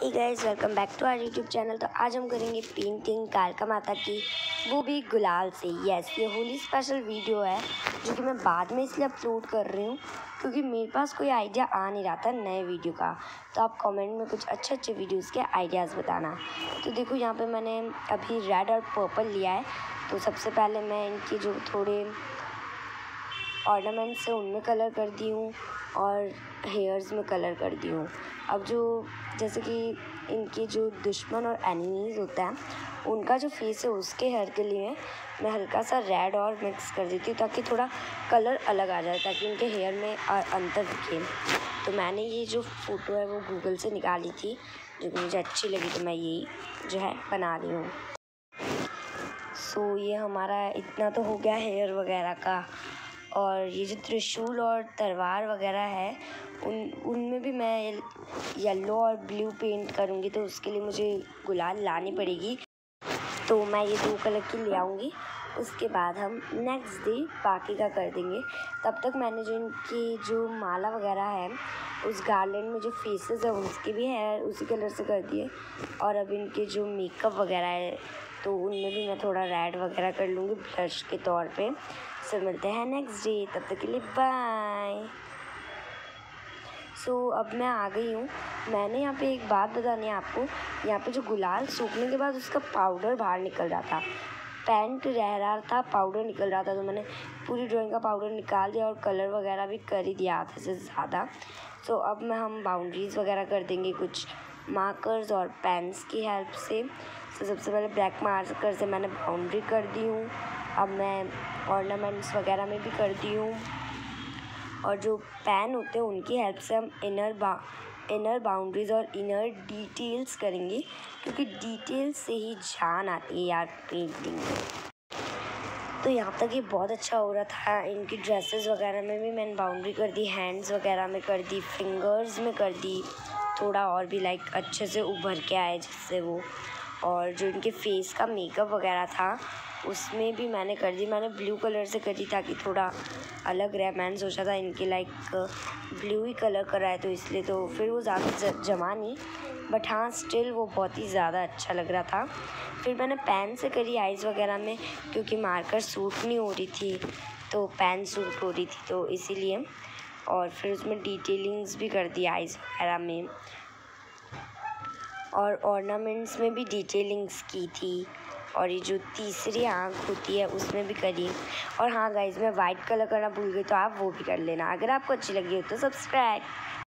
Hey guys, welcome back to our YouTube channel. तो आज हम करेंगे पेंटिंग कालका माता की, वो भी गुलाल से। यस, ये होली स्पेशल वीडियो है जो कि मैं बाद में इसलिए अपलोड कर रही हूँ क्योंकि मेरे पास कोई आइडिया आ नहीं रहा था नए वीडियो का। तो आप कमेंट में कुछ अच्छे अच्छे वीडियोस के आइडियाज़ बताना। तो देखो, यहाँ पे मैंने अभी रेड और पर्पल लिया है। तो सबसे पहले मैं इनकी जो थोड़े ऑर्नामेंट्स है उनमें कलर कर दी हूँ और हेयर्स में कलर कर दी हूँ। अब जो जैसे कि इनके जो दुश्मन और एनिमीज़ होता है उनका जो फेस है उसके हेयर के लिए मैं हल्का सा रेड और मिक्स कर देती हूँ ताकि थोड़ा कलर अलग आ जाए, ताकि उनके हेयर में अंतर दिखे। तो मैंने ये जो फ़ोटो है वो गूगल से निकाली थी जो कि मुझे अच्छी लगी, तो मैं यही जो है बना रही हूँ। सो ये हमारा इतना तो हो गया हेयर वगैरह का। और ये जो त्रिशूल और तलवार वगैरह है उनमें भी मैं येलो और ब्लू पेंट करूँगी, तो उसके लिए मुझे गुलाल लानी पड़ेगी। तो मैं ये 2 कलर की ले आऊँगी। उसके बाद हम नेक्स्ट डे बाकी का कर देंगे। तब तक मैंने जो इनकी जो माला वगैरह है उस गार्लैंड में जो फेसेस है उसके भी हेयर उसी कलर से कर दिए। और अब इनके जो मेकअप वगैरह है तो उनमें भी मैं थोड़ा रेड वगैरह कर लूँगी ब्लश के तौर पे। सो मिलते हैं नेक्स्ट डे, तब तक के लिए बाय। सो अब मैं आ गई हूँ। मैंने यहाँ पे एक बात बतानी है आपको, यहाँ पे जो गुलाल सूखने के बाद उसका पाउडर बाहर निकल रहा था, पेंट रह रहा था, पाउडर निकल रहा था। तो मैंने पूरी ड्राइंग का पाउडर निकाल दिया और कलर वगैरह भी कर ही दिया आधे से ज़्यादा। सो अब हम बाउंड्रीज़ वगैरह कर देंगे कुछ मार्कर्स और पेन्स की हेल्प से। तो सबसे पहले ब्लैक मार्कर से मैंने बाउंड्री कर दी हूँ। अब मैं ऑर्नामेंट्स वगैरह में भी कर दी हूँ। और जो पेन होते हैं उनकी हेल्प से हम इनर बाउंड्रीज़ और इनर डिटेल्स करेंगे, क्योंकि डिटेल्स से ही जान आती है यार पेंटिंग में। तो यहाँ तक ये बहुत अच्छा हो रहा था। इनकी ड्रेसेस वगैरह में भी मैंने बाउंड्री कर दी, हैंड्स वगैरह में कर दी, फिंगर्स में कर दी, थोड़ा और भी लाइक अच्छे से उभर के आए जिससे वो। और जो इनके फेस का मेकअप वगैरह था उसमें भी मैंने कर दी। मैंने ब्लू कलर से करी ताकि थोड़ा अलग रहे। मैंने सोचा था इनके लाइक ब्लू ही कलर कराए तो इसलिए, तो फिर वो ज़्यादा जमा नहीं, बट हाँ स्टिल वो बहुत ही ज़्यादा अच्छा लग रहा था। फिर मैंने पेन से करी आइज़ वगैरह में, क्योंकि मार्कर सूट नहीं हो रही थी तो पेन सूट हो रही थी, तो इसीलिए। और फिर उसमें डिटेलिंग्स भी कर दी आइज़ वगैरह में, और ऑर्नामेंट्स में भी डिटेलिंग्स की थी। और ये जो तीसरी आँख होती है उसमें भी करी। और हाँ गाइज़, मैं वाइट कलर करना भूल गई, तो आप वो भी कर लेना। अगर आपको अच्छी लगी हो तो सब्सक्राइब।